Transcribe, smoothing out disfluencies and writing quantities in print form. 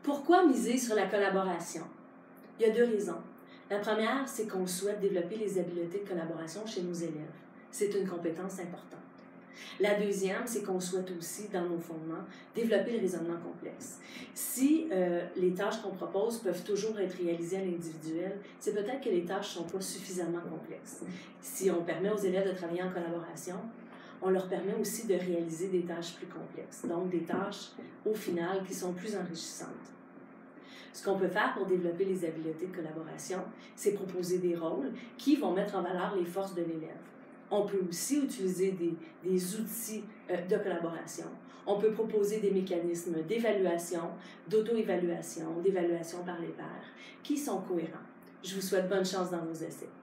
Pourquoi miser sur la collaboration? Il y a deux raisons. La première, c'est qu'on souhaite développer les habiletés de collaboration chez nos élèves. C'est une compétence importante. La deuxième, c'est qu'on souhaite aussi, dans nos fondements, développer le raisonnement complexe. Si les tâches qu'on propose peuvent toujours être réalisées à l'individuel, c'est peut-être que les tâches ne sont pas suffisamment complexes. Si on permet aux élèves de travailler en collaboration, on leur permet aussi de réaliser des tâches plus complexes, donc des tâches, au final, qui sont plus enrichissantes. Ce qu'on peut faire pour développer les habiletés de collaboration, c'est proposer des rôles qui vont mettre en valeur les forces de l'élève. On peut aussi utiliser des outils de collaboration. On peut proposer des mécanismes d'évaluation, d'auto-évaluation, d'évaluation par les pairs, qui sont cohérents. Je vous souhaite bonne chance dans vos essais.